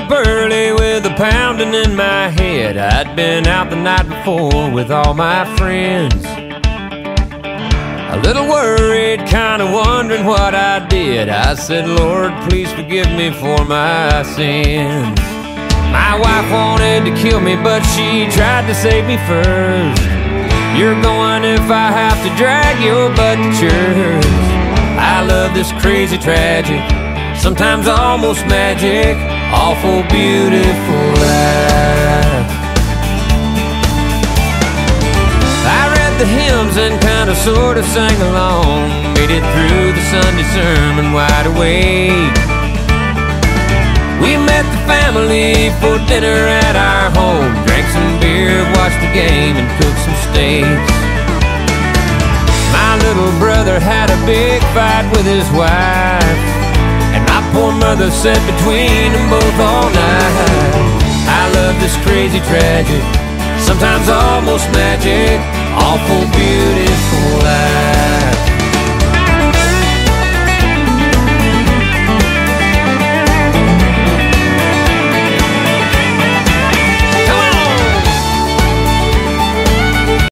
up early with a pounding in my head. I'd been out the night before with all my friends, a little worried, kinda wondering what I did. I said, Lord, please forgive me for my sins. My wife wanted to kill me, but she tried to save me first. You're going if I have to drag your butt to church. I love this crazy, tragic, sometimes almost magic, awful beautiful life. I read the hymns and kinda sorta sang along, made it through the Sunday sermon wide awake. We met the family for dinner at our home, drank some beer, watched the game, and cooked some steaks. My little brother had a big fight with his wife, and my poor mother sat between them both all night. I love this crazy, tragic, sometimes almost magic, awful beautiful life.